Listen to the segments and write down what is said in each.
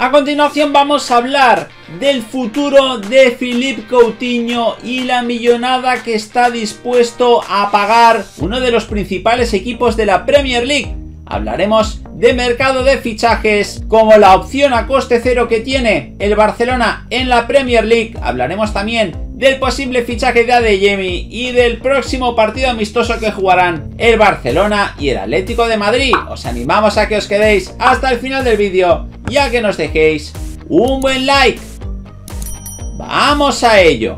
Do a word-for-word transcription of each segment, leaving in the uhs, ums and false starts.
A continuación vamos a hablar del futuro de Philippe Coutinho y la millonada que está dispuesto a pagar uno de los principales equipos de la Premier League. Hablaremos de mercado de fichajes, como la opción a coste cero que tiene el Barcelona en la Premier League. Hablaremos también del posible fichaje de Adeyemi y del próximo partido amistoso que jugarán el Barcelona y el Atlético de Madrid. Os animamos a que os quedéis hasta el final del vídeo y a que nos dejéis un buen like. ¡Vamos a ello!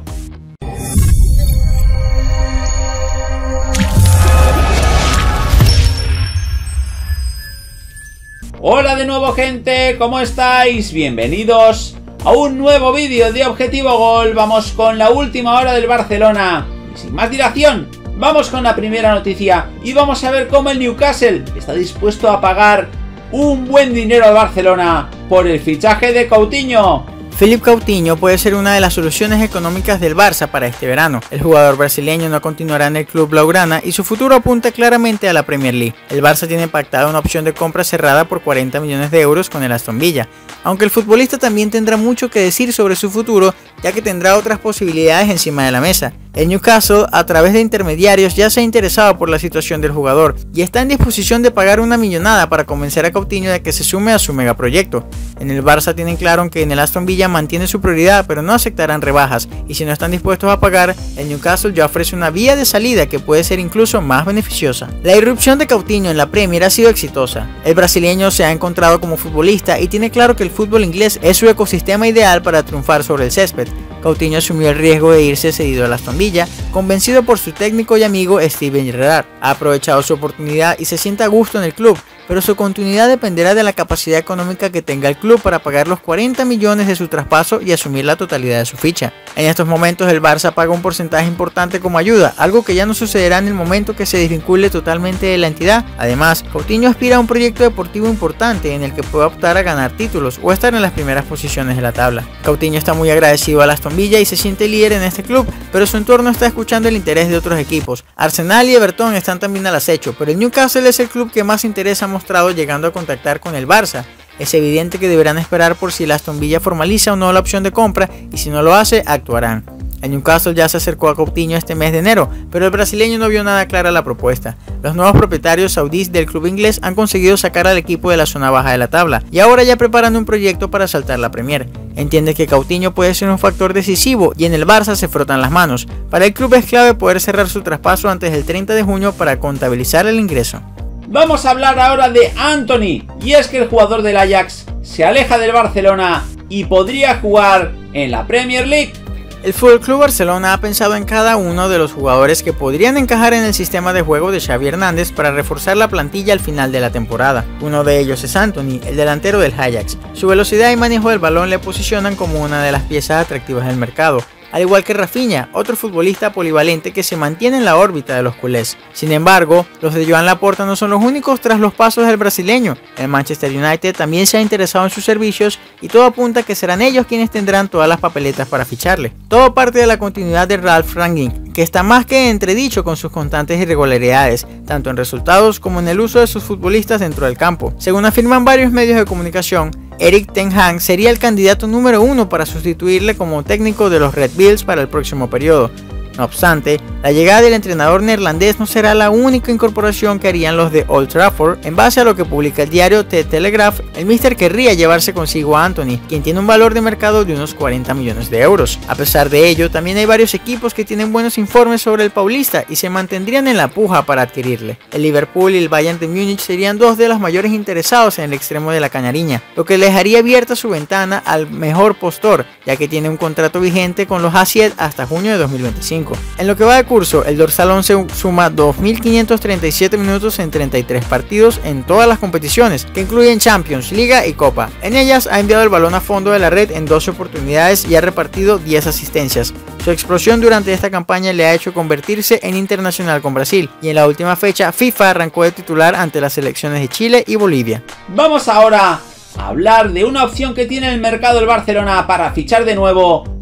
Hola de nuevo, gente, ¿cómo estáis? Bienvenidos a un nuevo vídeo de Objetivo Gol. Vamos con la última hora del Barcelona y sin más dilación vamos con la primera noticia y vamos a ver cómo el Newcastle está dispuesto a pagar un buen dinero al Barcelona por el fichaje de Coutinho. Philippe Coutinho puede ser una de las soluciones económicas del Barça para este verano. El jugador brasileño no continuará en el club blaugrana y su futuro apunta claramente a la Premier League. El Barça tiene pactada una opción de compra cerrada por cuarenta millones de euros con el Aston Villa, aunque el futbolista también tendrá mucho que decir sobre su futuro, ya que tendrá otras posibilidades encima de la mesa. El Newcastle, a través de intermediarios, ya se ha interesado por la situación del jugador y está en disposición de pagar una millonada para convencer a Coutinho de que se sume a su megaproyecto. En el Barça tienen claro que en el Aston Villa mantiene su prioridad, pero no aceptarán rebajas, y si no están dispuestos a pagar, el Newcastle ya ofrece una vía de salida que puede ser incluso más beneficiosa. La irrupción de Coutinho en la Premier ha sido exitosa. El brasileño se ha encontrado como futbolista y tiene claro que el fútbol inglés es su ecosistema ideal para triunfar sobre el césped. Coutinho asumió el riesgo de irse cedido al Aston Villa, convencido por su técnico y amigo Steven Gerrard. Ha aprovechado su oportunidad y se siente a gusto en el club, pero su continuidad dependerá de la capacidad económica que tenga el club para pagar los cuarenta millones de su traspaso y asumir la totalidad de su ficha. En estos momentos el Barça paga un porcentaje importante como ayuda, algo que ya no sucederá en el momento que se desvincule totalmente de la entidad. Además, Coutinho aspira a un proyecto deportivo importante en el que pueda optar a ganar títulos o estar en las primeras posiciones de la tabla. Coutinho está muy agradecido a Aston Villa y se siente líder en este club, pero su entorno está escuchando el interés de otros equipos. Arsenal y Everton están también al acecho, pero el Newcastle es el club que más interés ha mostrado, llegando a contactar con el Barça. Es evidente que deberán esperar por si el Aston Villa formaliza o no la opción de compra, y si no lo hace, actuarán. El Newcastle ya se acercó a Coutinho este mes de enero, pero el brasileño no vio nada clara la propuesta. Los nuevos propietarios saudíes del club inglés han conseguido sacar al equipo de la zona baja de la tabla y ahora ya preparan un proyecto para saltar la Premier. Entiende que Coutinho puede ser un factor decisivo y en el Barça se frotan las manos. Para el club es clave poder cerrar su traspaso antes del treinta de junio para contabilizar el ingreso. Vamos a hablar ahora de Antony, y es que el jugador del Ajax se aleja del Barcelona y podría jugar en la Premier League. El F C Barcelona ha pensado en cada uno de los jugadores que podrían encajar en el sistema de juego de Xavi Hernández para reforzar la plantilla al final de la temporada. Uno de ellos es Antony, el delantero del Ajax. Su velocidad y manejo del balón le posicionan como una de las piezas atractivas del mercado, al igual que Rafinha, otro futbolista polivalente que se mantiene en la órbita de los culés. Sin embargo, los de Joan Laporta no son los únicos tras los pasos del brasileño. El Manchester United también se ha interesado en sus servicios y todo apunta a que serán ellos quienes tendrán todas las papeletas para ficharle. Todo parte de la continuidad de Ralf Rangnick, que está más que entredicho con sus constantes irregularidades, tanto en resultados como en el uso de sus futbolistas dentro del campo. Según afirman varios medios de comunicación, Erik ten Hag sería el candidato número uno para sustituirle como técnico de los Red Bulls para el próximo periodo. No obstante, la llegada del entrenador neerlandés no será la única incorporación que harían los de Old Trafford. En base a lo que publica el diario The Telegraph, el míster querría llevarse consigo a Antony, quien tiene un valor de mercado de unos cuarenta millones de euros. A pesar de ello, también hay varios equipos que tienen buenos informes sobre el paulista y se mantendrían en la puja para adquirirle. El Liverpool y el Bayern de Múnich serían dos de los mayores interesados en el extremo de la Canariña, lo que le dejaría abierta su ventana al mejor postor, ya que tiene un contrato vigente con los Asiet hasta junio de dos mil veinticinco. En lo que va de curso, el dorsal once suma dos mil quinientos treinta y siete minutos en treinta y tres partidos en todas las competiciones, que incluyen Champions, Liga y Copa. En ellas ha enviado el balón a fondo de la red en doce oportunidades y ha repartido diez asistencias. Su explosión durante esta campaña le ha hecho convertirse en internacional con Brasil, y en la última fecha FIFA arrancó de titular ante las selecciones de Chile y Bolivia. Vamos ahora a hablar de una opción que tiene el mercado del Barcelona para fichar de nuevo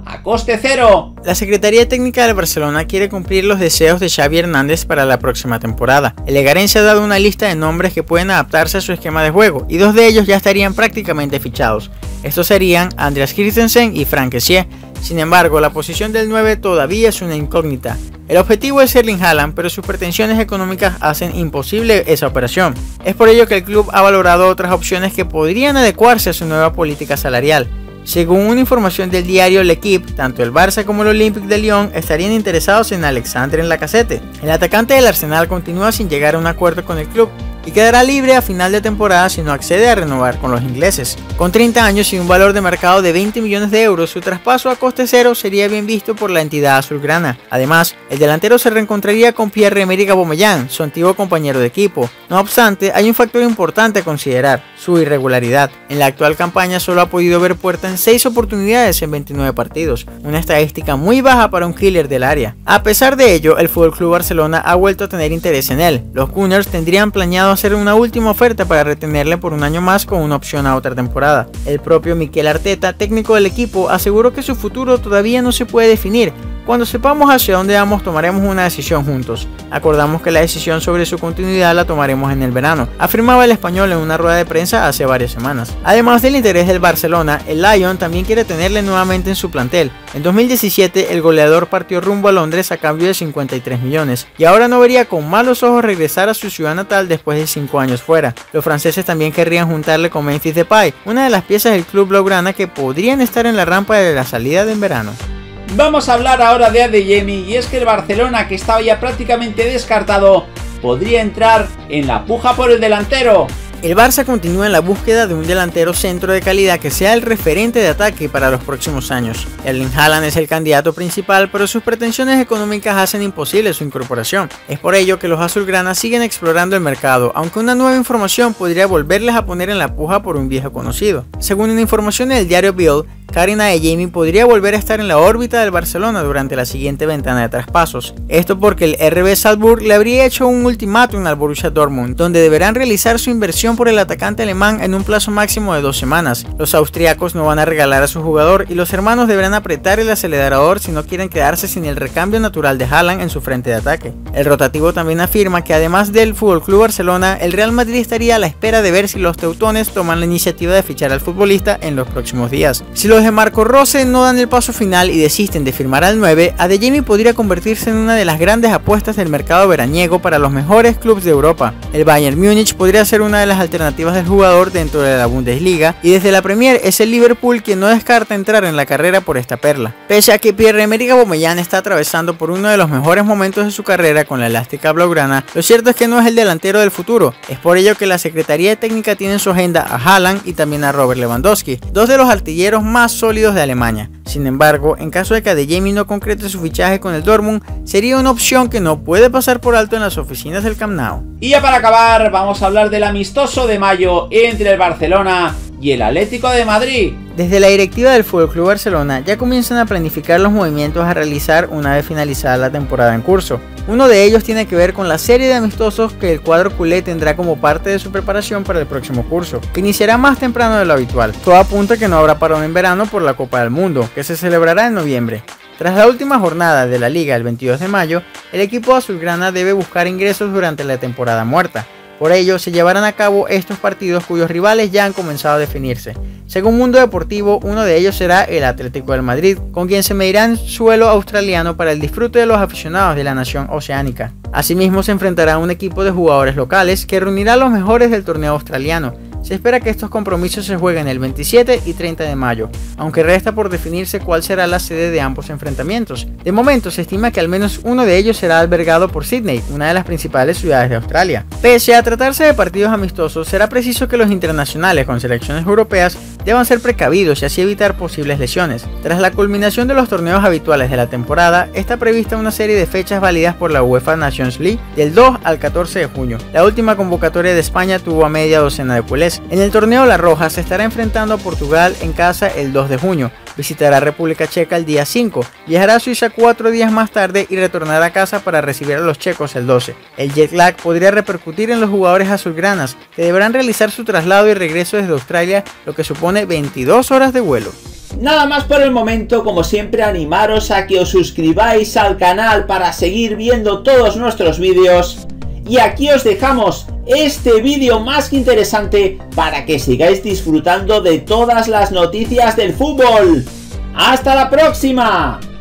a coste cero. La Secretaría Técnica del Barcelona quiere cumplir los deseos de Xavi Hernández para la próxima temporada. El legarense ha dado una lista de nombres que pueden adaptarse a su esquema de juego y dos de ellos ya estarían prácticamente fichados. Estos serían Andreas Christensen y Frank Kessie. Sin embargo, la posición del nueve todavía es una incógnita. El objetivo es Erling Haaland, pero sus pretensiones económicas hacen imposible esa operación. Es por ello que el club ha valorado otras opciones que podrían adecuarse a su nueva política salarial. Según una información del diario L'Equipe, tanto el Barça como el Olympique de Lyon estarían interesados en Alexandre Lacazette. El atacante del Arsenal continúa sin llegar a un acuerdo con el club y quedará libre a final de temporada si no accede a renovar con los ingleses. Con treinta años y un valor de mercado de veinte millones de euros, su traspaso a coste cero sería bien visto por la entidad azulgrana. Además, el delantero se reencontraría con Pierre-Emerick Aubameyang, su antiguo compañero de equipo. No obstante, hay un factor importante a considerar: su irregularidad. En la actual campaña solo ha podido ver puerta en seis oportunidades en veintinueve partidos, una estadística muy baja para un killer del área. A pesar de ello, el F C Barcelona ha vuelto a tener interés en él. Los Gunners tendrían planeado hacer una última oferta para retenerle por un año más con una opción a otra temporada. El propio Mikel Arteta, técnico del equipo, aseguró que su futuro todavía no se puede definir. Cuando sepamos hacia dónde vamos, tomaremos una decisión juntos. Acordamos que la decisión sobre su continuidad la tomaremos en el verano, afirmaba el español en una rueda de prensa hace varias semanas. Además del interés del Barcelona, el Lyon también quiere tenerle nuevamente en su plantel. En dos mil diecisiete, el goleador partió rumbo a Londres a cambio de cincuenta y tres millones, y ahora no vería con malos ojos regresar a su ciudad natal después de cinco años fuera. Los franceses también querrían juntarle con Memphis Depay, una de las piezas del club blaugrana que podrían estar en la rampa de la salida de en verano. Vamos a hablar ahora de Adeyemi, y es que el Barcelona, que estaba ya prácticamente descartado, podría entrar en la puja por el delantero. El Barça continúa en la búsqueda de un delantero centro de calidad que sea el referente de ataque para los próximos años. Erling Haaland es el candidato principal, pero sus pretensiones económicas hacen imposible su incorporación. Es por ello que los azulgranas siguen explorando el mercado, aunque una nueva información podría volverles a poner en la puja por un viejo conocido. Según una información del diario Bild, Karim Adeyemi podría volver a estar en la órbita del Barcelona durante la siguiente ventana de traspasos. Esto porque el R B Salzburg le habría hecho un ultimátum al Borussia Dortmund, donde deberán realizar su inversión por el atacante alemán en un plazo máximo de dos semanas. Los austriacos no van a regalar a su jugador y los hermanos deberán apretar el acelerador si no quieren quedarse sin el recambio natural de Haaland en su frente de ataque. El rotativo también afirma que además del F C Barcelona, el Real Madrid estaría a la espera de ver si los teutones toman la iniciativa de fichar al futbolista en los próximos días. Si los de Marco Rose no dan el paso final y desisten de firmar al nueve, Adeyemi podría convertirse en una de las grandes apuestas del mercado veraniego para los mejores clubes de Europa. El Bayern Múnich podría ser una de las alternativas del jugador dentro de la Bundesliga, y desde la Premier es el Liverpool quien no descarta entrar en la carrera por esta perla. Pese a que Pierre-Emerick Aubameyang está atravesando por uno de los mejores momentos de su carrera con la elástica blaugrana, lo cierto es que no es el delantero del futuro. Es por ello que la Secretaría Técnica tiene en su agenda a Haaland y también a Robert Lewandowski, dos de los artilleros más sólidos de Alemania. Sin embargo, en caso de que Adeyemi no concrete su fichaje con el Dortmund, sería una opción que no puede pasar por alto en las oficinas del Camp Nou. Y ya para acabar, vamos a hablar del amistoso de mayo entre el Barcelona y el Atlético de Madrid. Desde la directiva del F C Barcelona ya comienzan a planificar los movimientos a realizar una vez finalizada la temporada en curso. Uno de ellos tiene que ver con la serie de amistosos que el cuadro culé tendrá como parte de su preparación para el próximo curso, que iniciará más temprano de lo habitual. Todo apunta a que no habrá parón en verano por la Copa del Mundo, que se celebrará en noviembre. Tras la última jornada de la Liga el veintidós de mayo, el equipo azulgrana debe buscar ingresos durante la temporada muerta. Por ello, se llevarán a cabo estos partidos cuyos rivales ya han comenzado a definirse. Según Mundo Deportivo, uno de ellos será el Atlético del Madrid, con quien se medirá en suelo australiano para el disfrute de los aficionados de la nación oceánica. Asimismo, se enfrentará a un equipo de jugadores locales que reunirá a los mejores del torneo australiano. Se espera que estos compromisos se jueguen el veintisiete y treinta de mayo, aunque resta por definirse cuál será la sede de ambos enfrentamientos. De momento se estima que al menos uno de ellos será albergado por Sydney, una de las principales ciudades de Australia. Pese a tratarse de partidos amistosos, será preciso que los internacionales con selecciones europeas deban ser precavidos y así evitar posibles lesiones. Tras la culminación de los torneos habituales de la temporada, está prevista una serie de fechas válidas por la UEFA Nations League del dos al catorce de junio. La última convocatoria de España tuvo a media docena de culés. En el torneo La Roja se estará enfrentando a Portugal en casa el dos de junio, visitará República Checa el día cinco, viajará a Suiza cuatro días más tarde y retornará a casa para recibir a los checos el doce. El jet lag podría repercutir en los jugadores azulgranas, que deberán realizar su traslado y regreso desde Australia, lo que supone veintidós horas de vuelo. Nada más por el momento, como siempre animaros a que os suscribáis al canal para seguir viendo todos nuestros vídeos. Y aquí os dejamos este vídeo más que interesante para que sigáis disfrutando de todas las noticias del fútbol. ¡Hasta la próxima!